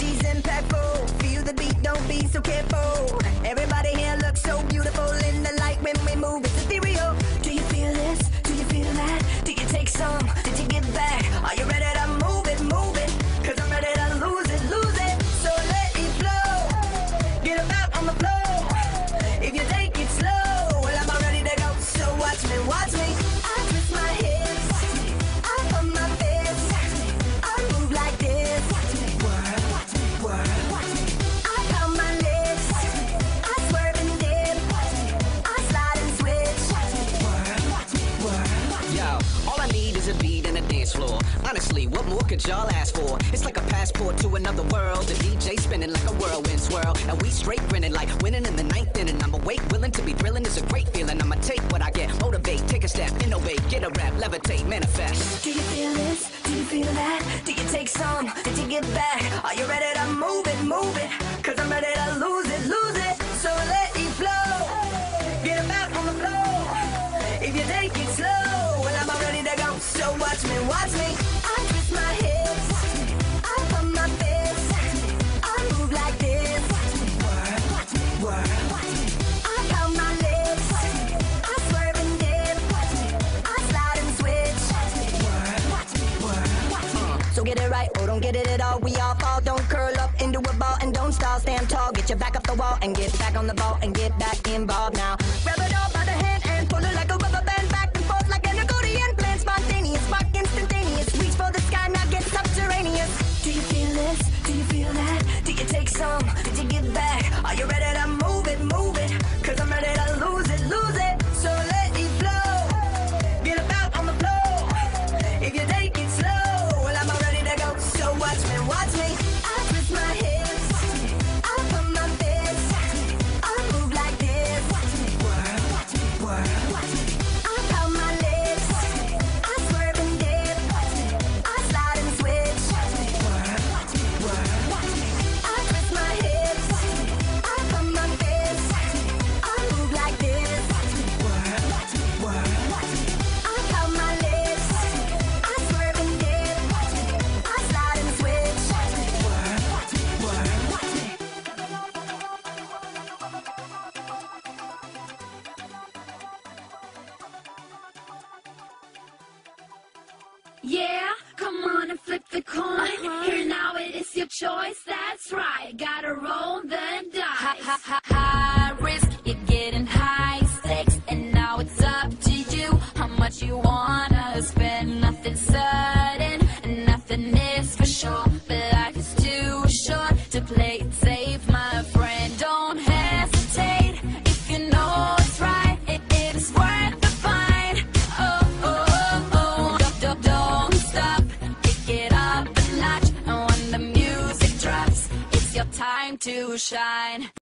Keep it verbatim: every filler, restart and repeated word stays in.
melodies impactful. Feel the beat, don't be so careful. Everybody here looks so beautiful in the light when we move. It's ethereal. Do you feel this? Do you feel that? Do you take some? Did you give back? Are you ready to move it, move it? Cause I'm ready to lose it, lose it. So let it flow. Get about on the floor. If you take it slow, well, I'm all ready to go. So watch me, watch me. I twist my hips. I pump my fists. I move like this. Whirl, whirl. I count my lips. I swerve and dip. I slide and switch. Whirl, whirl. Yo, all I need is a beat and a dance floor. Honestly, what more could y'all ask for? It's like a passport to another world. The D J spinning like a whirlwind swirl, and we straight grinning like winning in the ninth inning. I'm awake, willing to be thrilling. It's a great feeling. I'ma take what I get, motivate, take a step, innovate, get a rap, levitate, manifest. Do you feel this? Do you feel that? Do you take some? Did you give back? Are you ready to move it, move it? Cause I'm ready to lose it, lose it. So let it flow. Get about on the floor. If you take it slow, well, I'm all ready to go. So watch me, watch me. I twist my hips. I pump my fists. I move like this. Whirl, whirl. I count my lips. I swerve and dip. I slide and switch. So get it right or don't get it at all. We all fall, don't curl up into a ball and don't stall. Stand tall, get your back up the wall and get back on the ball and get back involved now. Grab it all by the hand and pull it like a rubber band, back and forth like an accordion. Plan spontaneous, spark instantaneous. Reach for the sky, now get subterraneous. Do you feel this? Do you feel that? Do you take some? Did you give back? Are you ready to move it, move it? Cause I'm ready to lose it, lose it. So let it flow. Get about on the floor. If you take it slow, well, I'm all ready to go. So watch me, watch me. I twist my hips. I pump my fists. I move like this. Whirl, whirl. I count my lips. I swerve and dip. I slide and switch. Whirl, whirl. I twist my hips. I pump my fists. I move like this. Whirl, whirl. I count my lips. I swerve and dip. I slide and switch. Whirl, whirl. Yeah, come on and flip the coin. Here now it is your choice. That's right. Gotta roll the dice. High, high, high risk, you're getting high stakes, and now it's up to you how much you wanna spend. Nothing sudden, and nothing is for sure, but life is too short to play it safe, my friend. Don't hesitate if you know it's right. It, it is worth the fight. Oh, oh, oh, oh. Don't, don't, don't stop. Kick it up a notch, and when the music drops, it's your time to shine.